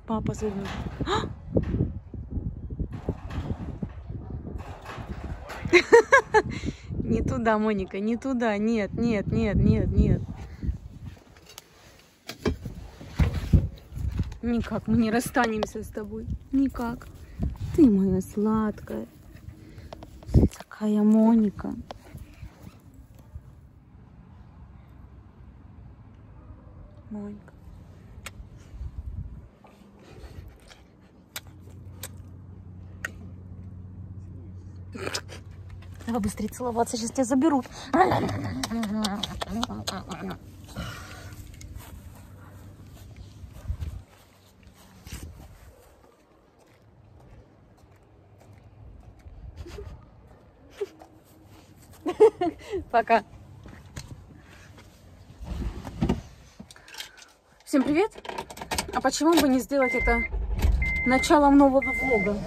Папа зовет. Не туда, Моника, не туда. Нет, нет, нет, нет, нет. Никак мы не расстанемся с тобой. Никак. Ты моя сладкая. Ты такая Моника. Моника. Давай быстрее целоваться, сейчас тебя заберут. Пока. Всем привет! А почему бы не сделать это началом нового влога?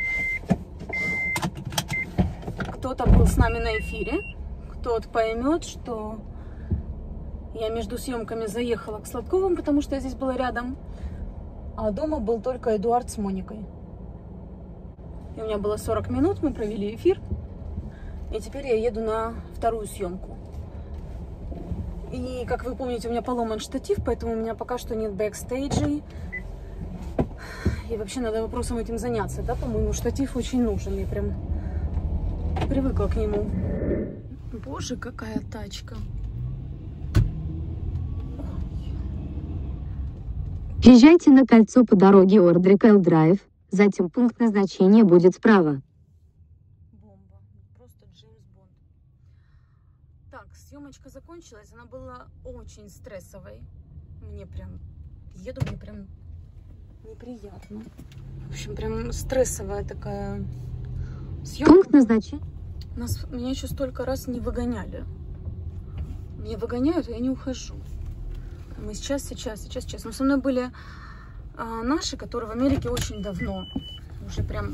Кто-то был с нами на эфире, кто-то поймет, что я между съемками заехала к Сладковым, потому что я здесь была рядом, а дома был только Эдуард с Моникой. И у меня было 40 минут, мы провели эфир, и теперь я еду на вторую съемку. И, как вы помните, у меня поломан штатив, поэтому у меня пока что нет бэкстейджей. И вообще надо вопросом этим заняться, да, по-моему, штатив очень нужен, я прям привыкла к нему. Боже, какая тачка. Езжайте на кольцо по дороге Ордрикел Драйв, затем пункт назначения будет справа. Бомба. Просто Джеймс Бонд. Так, съемочка закончилась, она была очень стрессовой. Мне прям неприятно. В общем, прям стрессовая такая съемка. Пункт назначения. Меня еще столько раз не выгоняли. Меня выгоняют, а я не ухожу. Мы сейчас. Но со мной были наши, которые в Америке очень давно. Уже прям,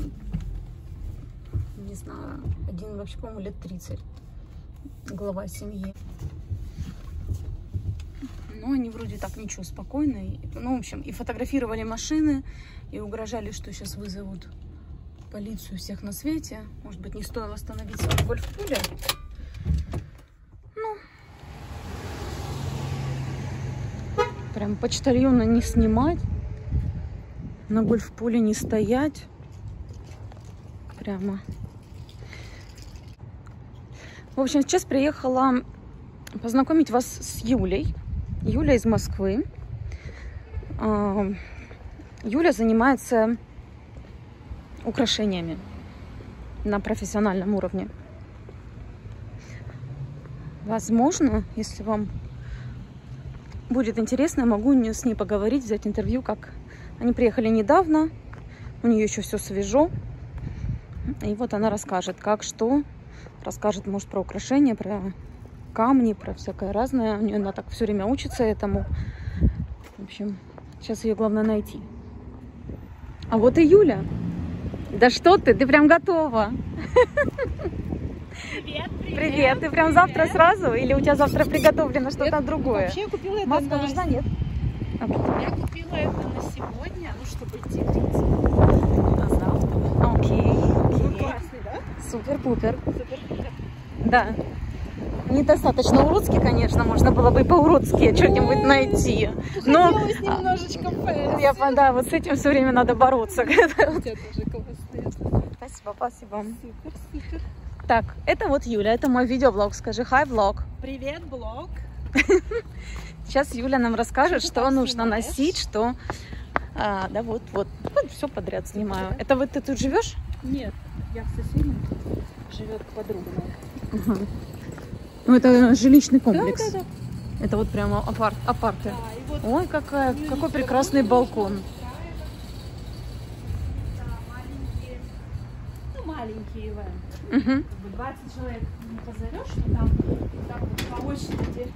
не знаю, один вообще, по-моему, лет 30. Глава семьи. Ну, они вроде так ничего, спокойные. Ну, в общем, и фотографировали машины, и угрожали, что сейчас вызовут полицию всех на свете. Может быть, не стоило остановиться в гольф-пуле. Ну, прям почтальона не снимать, на гольф-пуле не стоять. Прямо. В общем, сейчас приехала познакомить вас с Юлей. Юля из Москвы. Юля занимается украшениями на профессиональном уровне. Возможно, если вам будет интересно, я могу с ней поговорить, взять интервью, как они приехали недавно, у нее еще все свежо. И вот она расскажет, как, что. Расскажет, может, про украшения, про камни, про всякое разное. Она так все время учится этому. В общем, сейчас ее главное найти. А вот и Юля. Да что ты прям готова. Привет, привет. Привет, ты прям завтра сразу? Или у тебя завтра приготовлено что-то другое? Вообще я купила это Маска нужна, нет? Я купила это на сегодня, ну, чтобы идти гриться. На завтра. Окей. Ну, классный, да? Супер-пупер. Супер. Да. Недостаточно уродски, конечно, можно было бы и по-уродски что-нибудь найти. Но Хотелось немножечко фэнси. да, вот с этим все время надо бороться. У тебя тоже классные. Спасибо. Супер. Так, это вот Юля, это мой видеоблог. Скажи хай, влог. Привет, блог. Сейчас Юля нам расскажет, что там нужно снимаешь? носить, что... да, вот, все подряд снимаю. Это вот ты тут живешь? Нет, я в соседнем. Живет подруга моя. Ага. Ну, это жилищный комплекс. Да. Это вот прямо апарты. Да, и вот Ой, какой прекрасный балкон. маленькие ивенты. Угу. 20 человек не позовешь, но там вот так вот по очереди.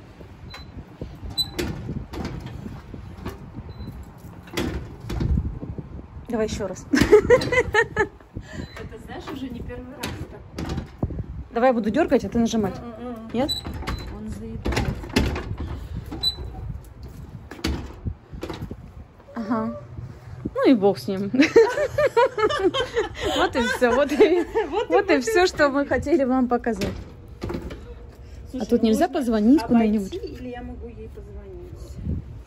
Давай еще раз. Это, знаешь, уже не первый раз такое. Давай я буду дергать, а ты нажимать. Нет? Он заедает. Ага. Ну и бог с ним. Вот и все. Вот и все, что мы хотели вам показать. А тут нельзя позвонить куда-нибудь? Или я могу ей позвонить?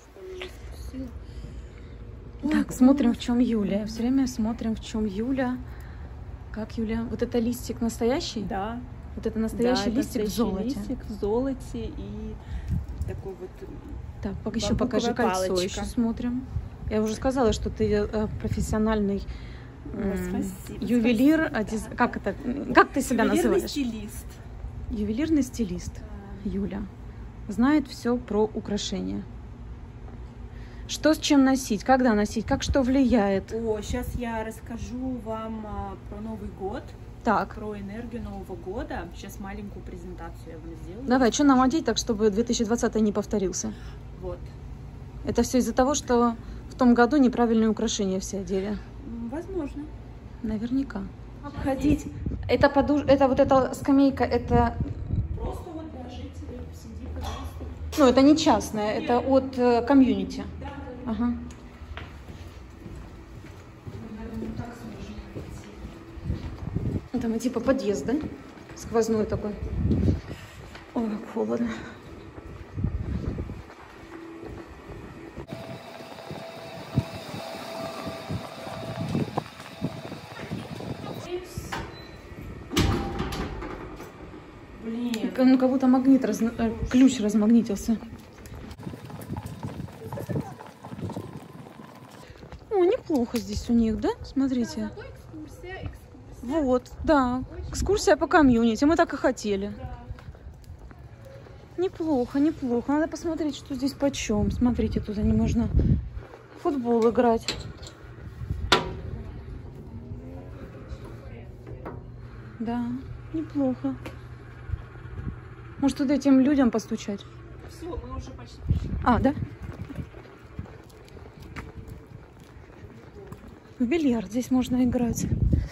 Так, смотрим, в чем Юля. Все время смотрим, в чем Юля. Как Юля? Вот это листик настоящий? Да. Вот это настоящий листик в золоте. Листик в золоте и такой вот. Так, еще покажи кольцо. Палочка. Еще смотрим. Я уже сказала, что ты профессиональный ювелир. Как это? Как ты себя называешь? Стилист. Ювелирный стилист. Юля знает все про украшения. Что с чем носить, когда носить, как что влияет. О, сейчас я расскажу вам про Новый год, Так, про энергию Нового года. Сейчас маленькую презентацию я вам сделаю. давай, что нам одеть так, чтобы 2020 не повторился? Вот. Это все из-за того, что в том году неправильные украшения все одели. Возможно. Наверняка. Обходить. Это вот эта скамейка, это... Просто вот для жителей посиди, пожалуйста. Ну, это не частное, это от комьюнити. Ага. Это мы типа подъезд, да? Сквозной такой. Ой, как холодно. Блин. Ну, как будто ключ размагнитился. О, неплохо здесь у них, да? Смотрите. Экскурсия. Вот, да. Экскурсия по комьюнити. Мы так и хотели. Неплохо, неплохо. Надо посмотреть, что здесь почем. Смотрите, тут они можно в футбол играть. Да, неплохо. Может, туда этим людям постучать? Все, мы уже почти пришли. А, да? В бильярд здесь можно играть.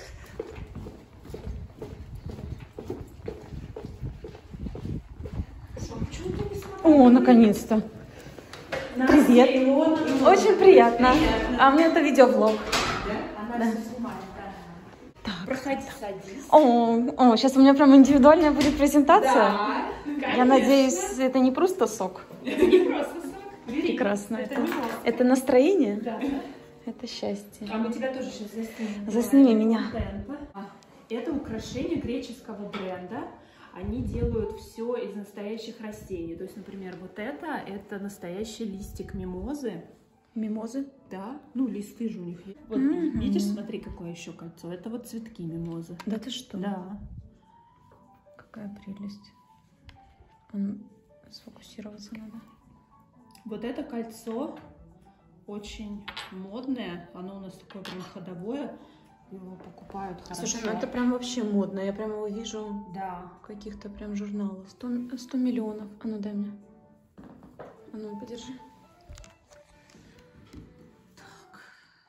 О, наконец-то. Привет. Очень приятно. А мне это видеоблог. Она Да. все снимает, да. Проходи, садись. О, сейчас у меня прям индивидуальная будет презентация. Да, Я надеюсь, это не просто сок. это не просто сок. Прекрасно. Это не просто. Это настроение? Да. Это счастье. А мы тебя тоже сейчас заснимем. Засними меня. Это украшение греческого бренда. Они делают все из настоящих растений. То есть, например, вот это настоящий листик мимозы. Мимозы? Да, ну листы же у них есть. Вот, Мгм. видишь, смотри, какое еще кольцо. Это вот цветки мимозы. Да ты что? Да. Какая прелесть. Сфокусироваться надо. Вот это кольцо очень модное. Оно у нас такое прям ходовое. Его покупают хорошо. Слушай, ну это прям вообще модно. Я прям его вижу Да. в каких-то прям журналах. 100 миллионов. А ну дай мне. А ну подержи. Так.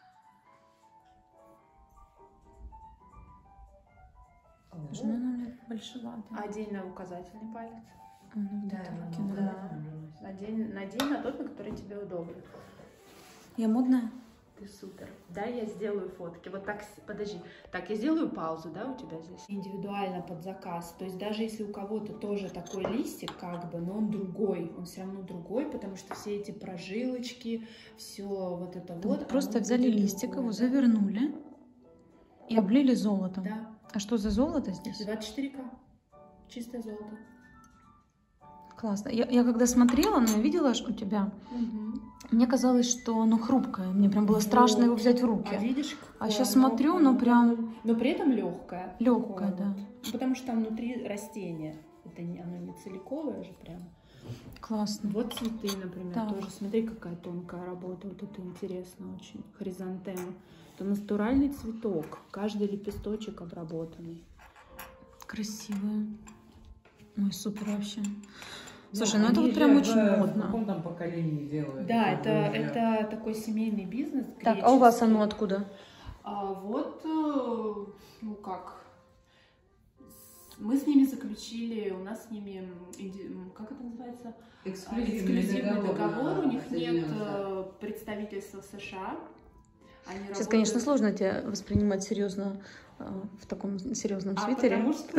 Слушай, ну она у меня большеватая. Одень на указательный палец. А, ну, вот это выкину. Надень на тот, на который тебе удобно. Я модная? Ты супер. Да, я сделаю фотки. Вот так, подожди. Так, я сделаю паузу, да, у тебя здесь? Индивидуально под заказ. То есть даже если у кого-то тоже такой листик, как бы, но он другой, он все равно другой, потому что все эти прожилочки, все вот это вот. Просто оно взяли будет листик, другое, его да? завернули и облили золотом. Да. А что за золото здесь? 24К. Чистое золото. Классно. Я когда смотрела, но я видела у тебя, мне казалось, что оно хрупкое. Мне прям было страшно его взять в руки. А видишь, А сейчас смотрю, оно прям но при этом легкое. легкое, да. Потому что там внутри растения. Это оно не целиковое же прям. Классно. Вот цветы, например, Так. тоже. Смотри, какая тонкая работа. Вот это интересно очень. Хризантема. Это натуральный цветок. Каждый лепесточек обработанный. Красивое. Ой, супер вообще. Слушай, ну это вот прям очень В модно. каком там поколении делают? Да, такое? это такой семейный бизнес. Так, а у вас греческий. оно откуда? Вот, ну как, мы с ними заключили, у нас с ними, как это называется? Эксклюзивный Эксклюзивный договор. У них нет Соединенных Штатов. представительства в США. Сейчас, конечно, сложно тебя воспринимать серьезно в таком серьезном свитере. Потому что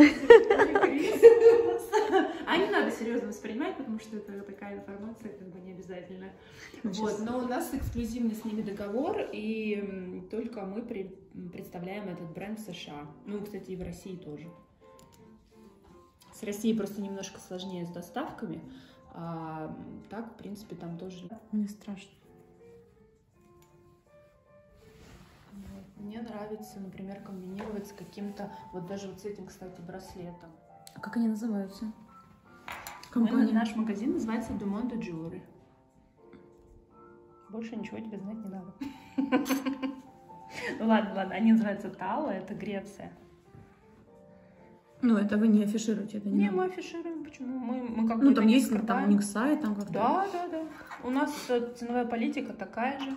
а не надо серьезно воспринимать, потому что это такая информация, как бы не обязательно. Вот, но у нас эксклюзивный с ними договор, и только мы представляем этот бренд в США. Ну, кстати, и в России тоже. С Россией просто немножко сложнее с доставками, а так, в принципе, там тоже. Мне страшно. Мне нравится, например, комбинировать с каким-то, вот даже вот с этим, кстати, браслетом. А как они называются? Наш магазин называется Dumont Jewelry. Больше ничего тебе знать не надо. Ну ладно, они называются Тала, это Греция. Ну, это вы не афишируете, это не Не, мы афишируем, почему? Мы как бы ну, там не есть скрываем. там у них сайт, там как-то. Да. У нас ценовая политика такая же.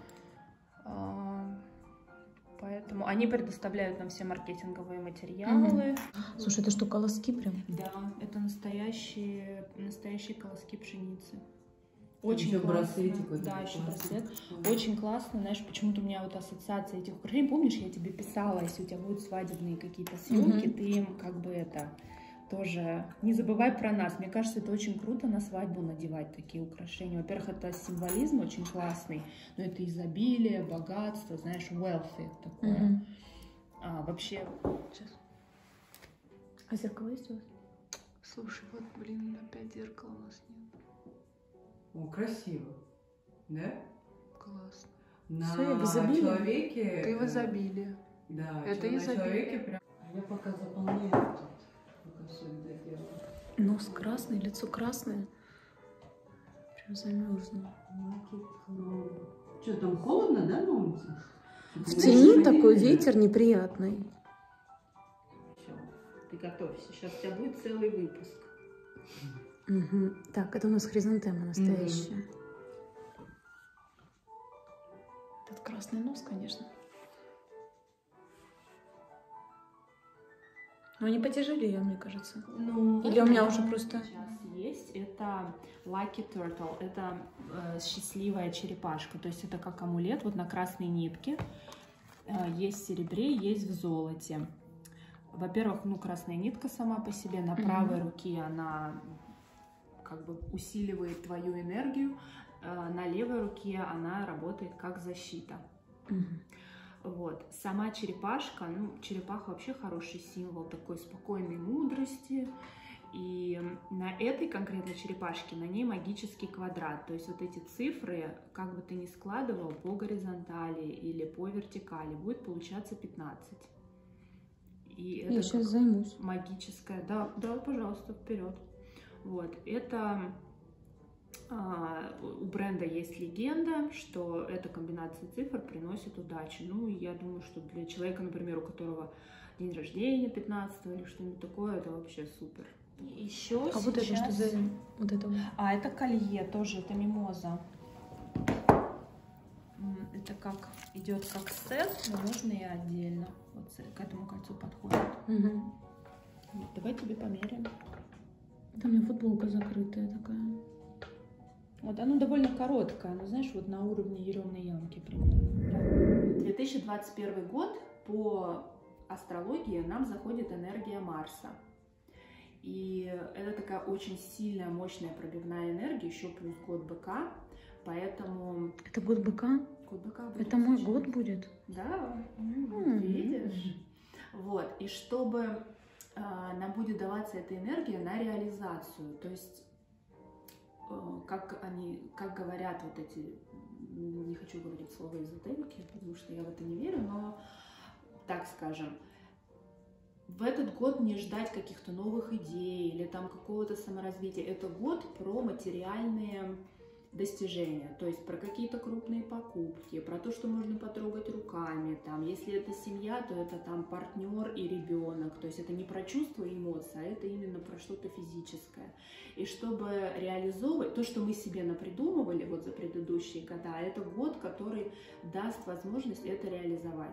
Поэтому они предоставляют нам все маркетинговые материалы. Слушай, это что, колоски прям? Да, это настоящие колоски пшеницы. Очень еще классно. браслетик вот Да, этот еще классный. браслет. Очень классно. Знаешь, почему-то у меня вот ассоциация этих украшений. Помнишь, я тебе писала, если у тебя будут свадебные какие-то съемки, ты им как бы это тоже не забывай про нас. Мне кажется, это очень круто на свадьбу надевать такие украшения. Во-первых, это символизм очень классный, но это изобилие, богатство, знаешь, wealthy такое. Вообще, сейчас. А зеркало есть у вас? Слушай, вот, блин, опять зеркала у нас нет. О, красиво. Да? Классно. На Всё, я в изобилии. человеке... Ты в изобилии. Да, Это на изобилие. человеке прям... Я пока заполняю тут. Пока все это делаю. Нос красный, лицо красное. Прям замерзла. Что, там холодно, да, на улице? В тени такой ветер неприятный. Все, ты готовься. Сейчас у тебя будет целый выпуск. Угу. Так, это у нас хризантема настоящая. Этот красный нос, конечно. Но они потяжелее, мне кажется. Ну, или у меня уже просто... Сейчас есть. Это Lucky Turtle. Это счастливая черепашка. То есть это как амулет вот на красной нитке. Есть в серебре, есть в золоте. Во-первых, ну, красная нитка сама по себе. На правой руке она как бы усиливает твою энергию. На левой руке она работает как защита. Вот. Сама черепашка, ну, черепаха вообще хороший символ такой спокойной мудрости. И на этой конкретной черепашке, на ней магический квадрат. То есть вот эти цифры, как бы ты ни складывал, по горизонтали или по вертикали, будет получаться 15. И это я сейчас займусь. магическая. Да, пожалуйста, вперед. Вот. Это у бренда есть легенда, что эта комбинация цифр приносит удачу. Ну, и я думаю, что для человека, например, у которого день рождения 15 или что-нибудь такое, это вообще супер. Еще А сейчас... вот это что за... Вот это вот. А, это колье тоже, это мимоза. Это как идет как сет, но можно и отдельно. Вот к этому кольцу подходит. Вот, давай тебе померяем. Там у меня футболка закрытая такая. Вот оно довольно короткое, но знаешь, вот на уровне еремной ямки примерно. 2021 год по астрологии нам заходит энергия Марса. И это такая очень сильная, мощная пробивная энергия, еще плюс год быка, поэтому... Это год быка? Год быка будет. Это мой год будет? Да, видишь? Вот, и чтобы нам будет даваться эта энергия на реализацию, то есть, как говорят вот эти, не хочу говорить слово эзотерики, потому что я в это не верю, но так скажем, в этот год не ждать каких-то новых идей или там какого-то саморазвития. Это год про материальные достижения, то есть про какие-то крупные покупки, про то, что можно потрогать руками. Там, если это семья, то это там партнер и ребенок. То есть это не про чувства и эмоции, а это именно про что-то физическое. И чтобы реализовывать то, что мы себе напридумывали вот за предыдущие года, это год, который даст возможность это реализовать.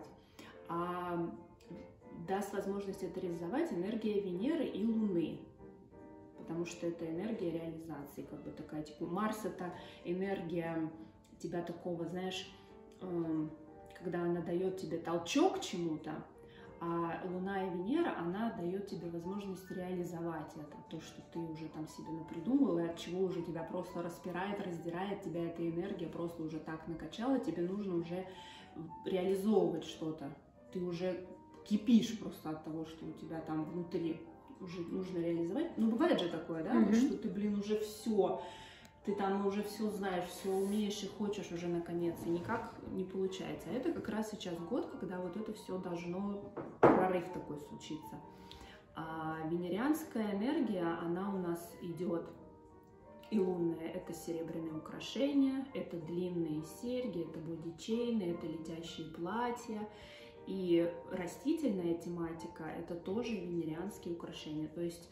Даст возможность это реализовать энергия Венеры и Луны, потому что это энергия реализации, как бы такая, типа Марс — это энергия тебя такого, знаешь, когда она дает тебе толчок к чему-то, а Луна и Венера, она дает тебе возможность реализовать это, то, что ты уже там себе напридумала, и от чего уже тебя просто распирает, раздирает, тебя эта энергия просто уже так накачала, тебе нужно уже реализовывать что-то, ты уже кипишь просто от того, что у тебя там внутри уже нужно реализовать. Ну, бывает же такое, да, вот, что ты, блин, уже все, ты там уже все знаешь, все умеешь и хочешь уже наконец, и никак не получается. А это как раз сейчас год, когда вот это все должно, прорыв такой случиться. А венерианская энергия, она у нас идет, и лунная, это серебряные украшения, это длинные серьги, это бодичейны, это летящие платья. И растительная тематика — это тоже венерианские украшения. То есть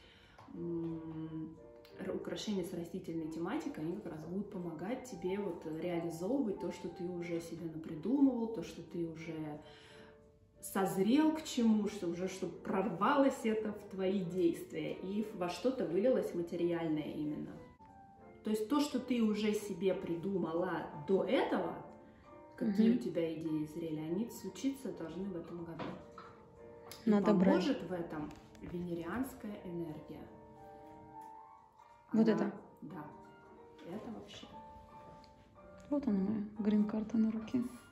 украшения с растительной тематикой, они как раз будут помогать тебе вот реализовывать то, что ты уже себе напридумывал, то, что ты уже созрел к чему, что уже чтобы прорвалось это в твои действия и во что-то вылилось материальное именно. То есть то, что ты уже себе придумала до этого, какие у тебя идеи зрели, они случиться должны в этом году. И Надо поможет в этом венерианская энергия. Вот это? Да, это вообще. Вот она моя грин-карта на руке.